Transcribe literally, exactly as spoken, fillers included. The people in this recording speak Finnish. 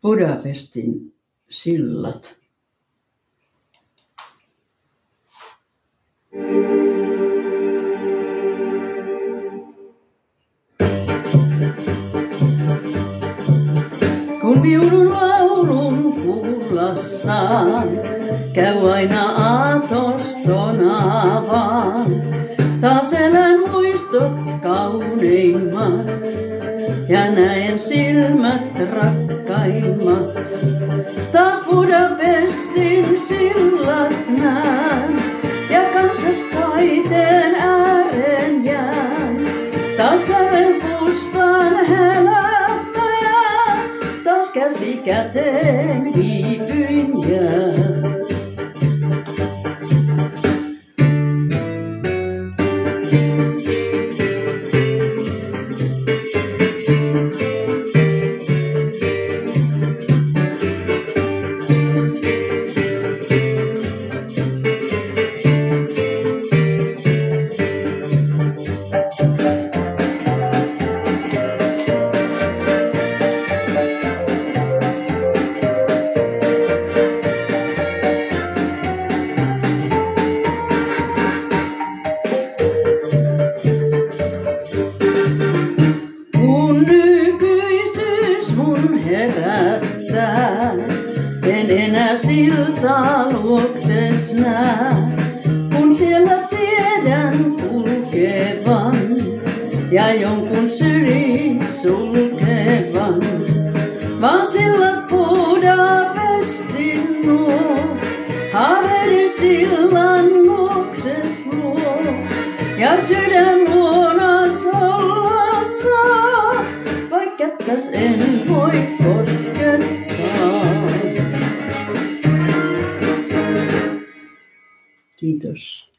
Budapestin sillat. Kun viulun laulun kuullassaan, käy aina aatostona vaan. Taas elän muistot kauneimmat ja näen silmät rakkaimmat. Taas Budapestin sillat näen ja kanssas kaiteen ääreen jään. Taas sävel pustan helättäjään, taas käsi käteen viipyin jään. Herättää, en enää siltaa luokses näe, kun siellä tiedän kulkevan ja jonkun syli sulkevan. Vaan sillat Budapestin nuo, haaveili sillan luokses luo, ja sydän luonas olla saa, vaik kättäs en voi koskettaa. Kiitos.